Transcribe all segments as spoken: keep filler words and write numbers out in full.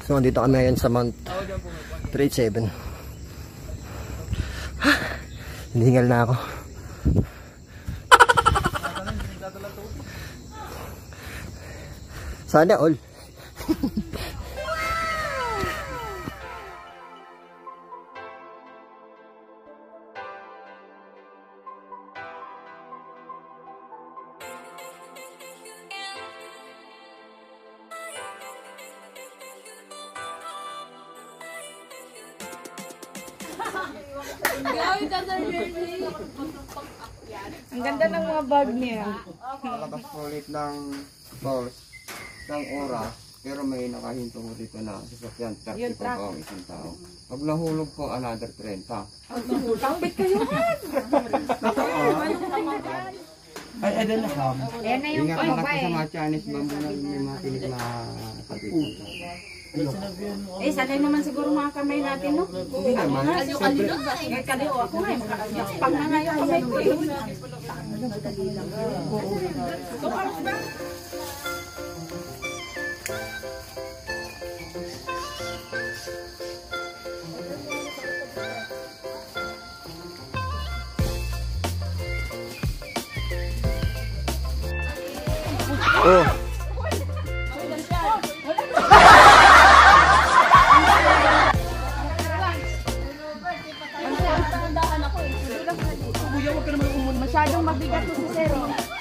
So, dito kami ngayon sa Mount three eighty-seven. Hinihingal na ako. Sana all. Ang ganda ng mga bag niya. Malakas po ulit ng pulse ng oras, pero may nakahinto mo dito na sasakyan thirty po po ang isang tao. Pag nahulog po, another thirty. Kapit kayo man! Ay, ay, dala ka. Ayan na yung Ingat pang lang pa po sa eh. mga Chinese bamboo na may mga pilit na kapit. Eh, sanay naman siguro mga kamay natin, no? Hindi naman. Kalyo-kalyo ba? Eh, kalyo ako nga eh. Pag na nga yung kamay ko eh. Oh. Masyadong mabigat to si Sero.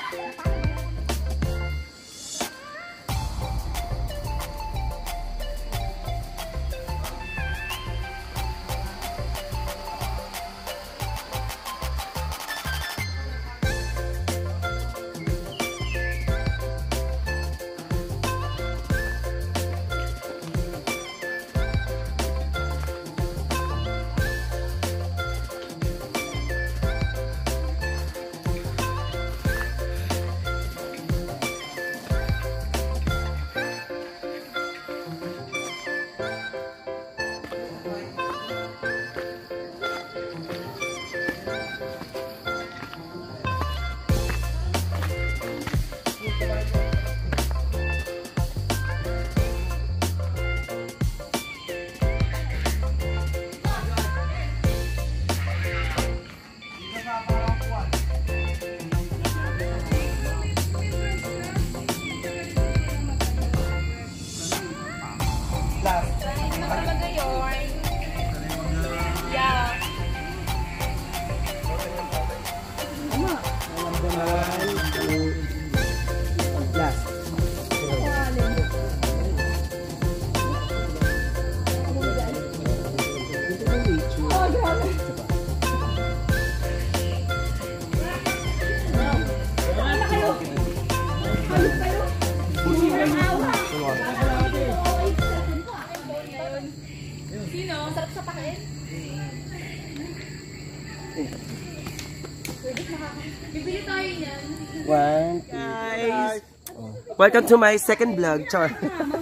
Bibili tayo niyan. One, guys. Welcome to my second vlog, Char.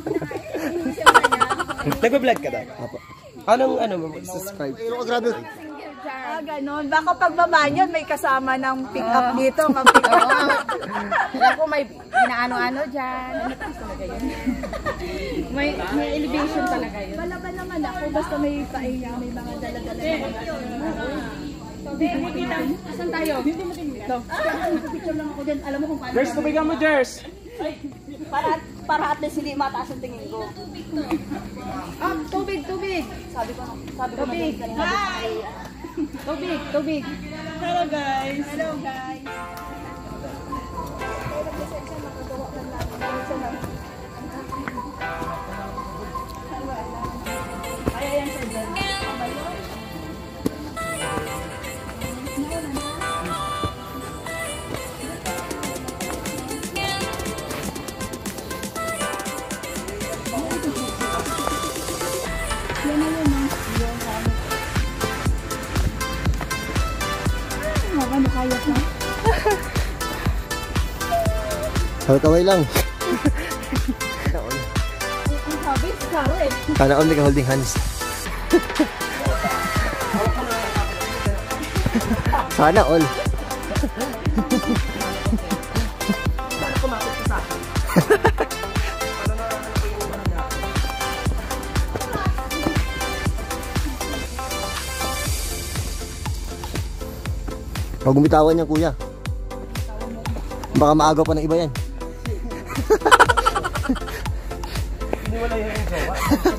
Nag-vlog ka daw? Apo. Anong ano mo subscribe? Pero grabe. Ah, ganun. Baka pagbaba niyan may kasama ng pick-up dito. Pick up. Alam ko may inaano-ano dyan. May, may elevation talaga yun. Balaban naman ako. Basta may painga, may mga dala-dala. Asan tayo? Ito. Picture lang ako dyan. Alam mo kung paano. Jers, tubigan mo, Jers! Para, para at least hindi mataas ang tingin ko. Ah, tubig, tubig. Sabi ko, sabi ko tubig. Hi! Tubig, tubig. Hello guys. Hello guys. Ay, ayan sa dyan. Ano kaya ka? Kaway lang. Ang sabi, karo eh. Sana all ka holding hands. Sana all. Sana kumapit ka sa akin. Huwag gumitawan niya, kuya. Baka maagaw pa ng iba yan. Hindi wala yung jowa.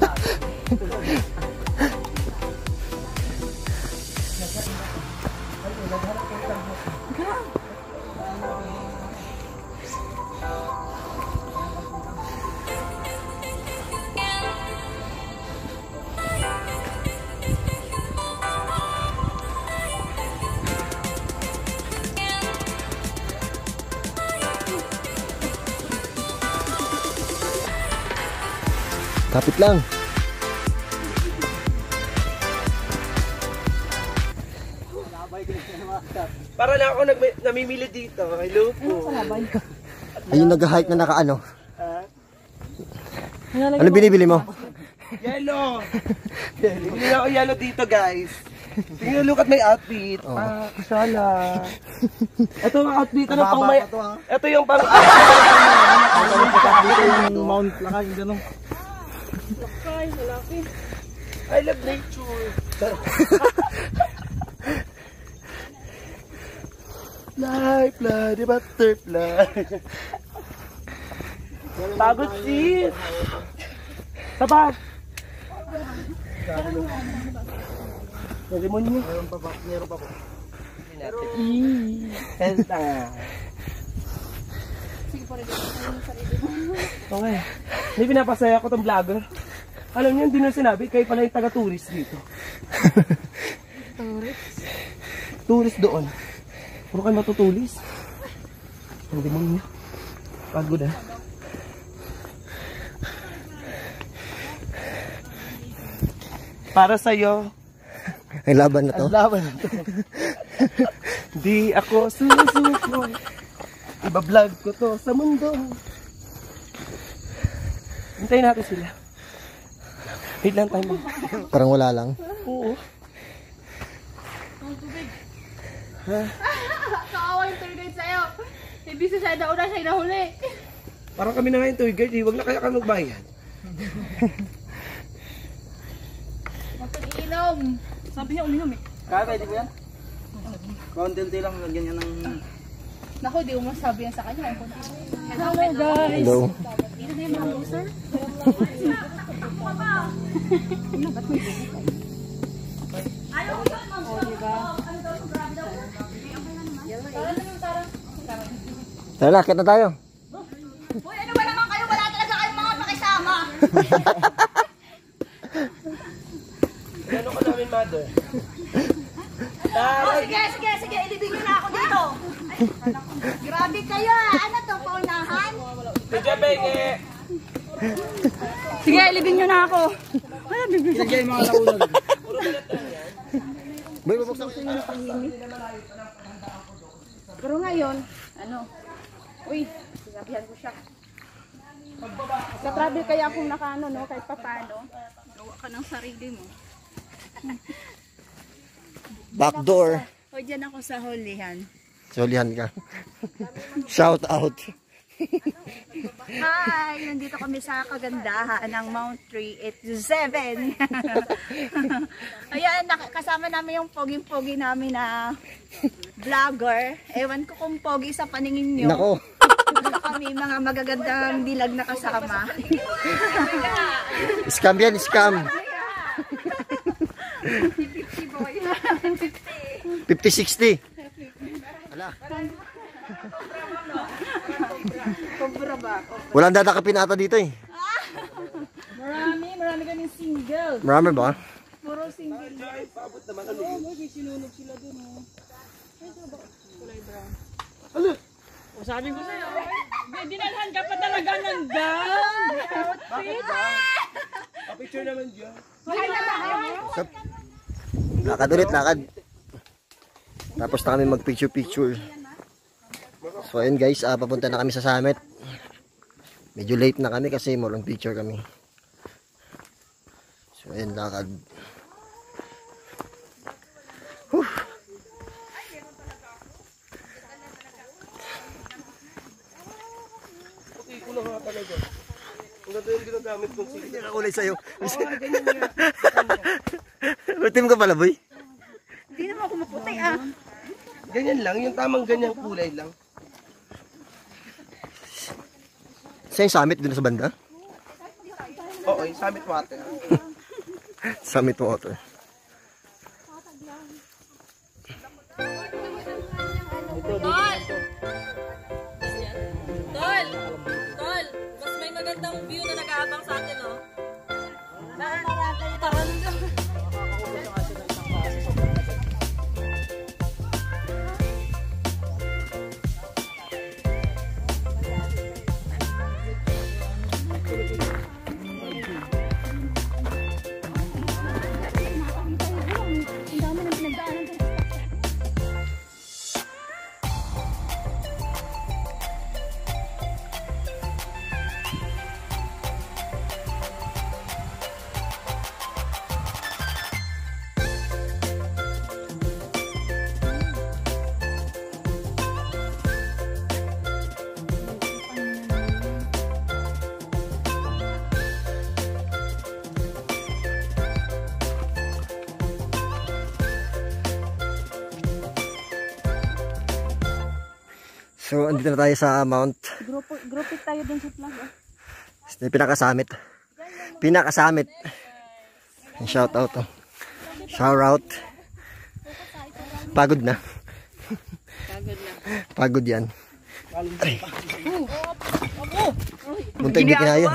Kapit lang. Para lang ako nag namimili dito. Hello po. Ayun, nag-hike na naka-ano. Ah? Ano binibili mo? Yellow. Hindi na ako yellow dito, guys. Tingnan, look at my outfit. Oh. Ah, kasala. Ito ang outfit. Ano pang may... Ito yung pang... Ito yung Mount Lakay, gano'n. Lakay, malaki. I love nature. Fly, fly, the butterfly. Pagod sis. Tapat. Yung limon niyo. Meron pa pa, meron pa po. Penta. Okay. Hindi pinapasaya ko tong vlogger. Alam niyo, hindi na sinabi, kayo pala yung taga-tourist dito. Tourist? Tourist doon. Puro kayo matutulis. Hindi mo niyo. Pagod ah. Para sa'yo. Ay, laban na to. Ang laban na to. Di ako susuko. Iba-vlog ko to sa mundo. Hintayin natin sila. Wait lang tayo. Parang wala lang. Oo. Ha? Kaawa yung tour guide sa'yo. Ibig sa siya nauna siya nahuli. Parang kami na ngayon tour guide. Huwag na kaya ka magbayad. Matag-inom. Sabi niya uminom eh. Kaya pwede po yan? Konti-unti lang, lagyan niya ng... Naku, di mo masabi yan sa kanya. Hello guys. Hello. Ito na yung mga loser. Tara na, akit na tayo. Uy, ano ba naman kayo? Wala talaga kayong mga pakisama. Gano'n ka namin, mother? Oh, sige, sige, sige. Ilibig niyo na ako dito. Ay, grabe kayo ah. Ano to, paunahan? Medyo benge! Sige, ilibig niyo na ako. Ay, bibig. Ilagay yung mga naunag. Boy, bubuksan ko. Pero ngayon, ano? Uy, sinabihan ko siya. Sa travel kaya akong nakaano, no? Kahit pa paano. Gawa ka ng sarili mo. Backdoor. O, dyan ako sa hulihan. Solihan ka. Shout out. Hi! Nandito kami sa kagandahan ng Mount three eighty-seven. Ayan, kasama namin yung poging-pogi namin na vlogger. Ewan ko kung pogi sa paningin nyo. Nako. Basta kami mga magagandang dilag na kasama. Scam yan, scam. fifty sixty. Wala. Kubra ba? Walang dadakapin ata dito eh. Marami, marami kaming single. Marami ba? Puro single. Paabot naman ano yun? May sinunog sila dun, oh. Ay, ito ba? Kulay brown. Ano? O, sabi ko sa'yo. Dinalhan ka pa talaga ng gown. Bakit ba? Pa-picture naman dyan. Lakad ulit, lakad. Tapos na kami mag-picture picture. So ayun guys, uh, papunta na kami sa summit. Medyo late na kami kasi morong picture kami. So ayun, lakad. Whew. Puti ko na nga talaga. Ang ganda yung ginagamit kong sige. Hindi ka kulay sa'yo. Oo, ganyan nga. Rutim ka pala, boy. Hindi naman ako maputi, ah. Ganyan lang, yung tamang ganyang kulay lang. Sa yung summit dun sa banda? Oo, yung summit water. Summit water. Tol! Tol! Tol! Mas may magandang view na nag-aabang sa atin, oh. Taran ka. So, andito na tayo sa Mount. Group, group pic tayo dun sa flag, oh. Pinakasamit. Pinakasamit. Shout out. Oh. Shout out. Pagod na. Pagod na. Pagod yan. Muntik di kinaya.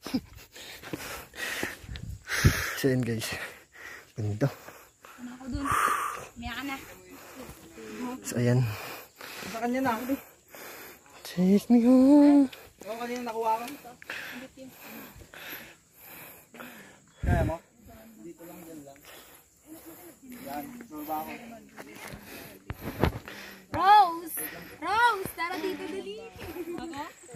So yun guys. Ganito. Ako dun. Miya ka na. So ayan. Sa kanya na ako. Take me home. Ako kanina nakuha ko. Kaya mo? Dito lang, dyan lang. Yan, baba ako. Rose! Rose! Tara dito, dali. Ako?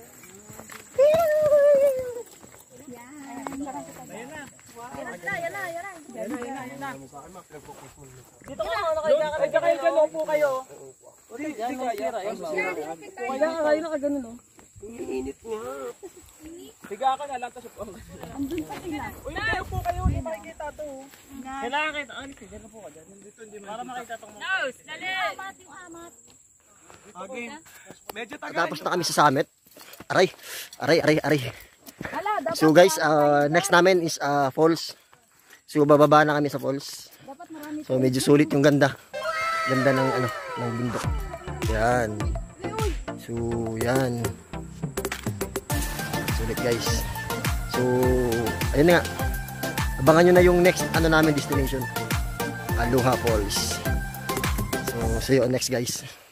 Dito ka, ano kayo? Kaya kayo dyan, upo kayo. Hindi kaya. Kaya kayo na kagano, no? Init nga. Higa ka na lang, tapos upo. Andun pa sila. Uy, hindi po kayo, hindi makikita to. Kailangan kita. Ah, sige na po ka dyan. Dito, hindi para makita itong mga. Rose! Dali! Amat yung amat. Okay. Medyo tagal. Tapos na kami sa summit. Aray. Aray, aray, aray. Hala, dapat So guys, uh, next namin is uh, falls. So bababa na kami sa falls. dapat marami. So medyo sulit yung ganda. Ganda ng ano, ng bundok. Yan. So yan. Sulit guys. So ayun nga. Abangan nyo na yung next ano namin destination. Aloha Falls. So see you on next guys.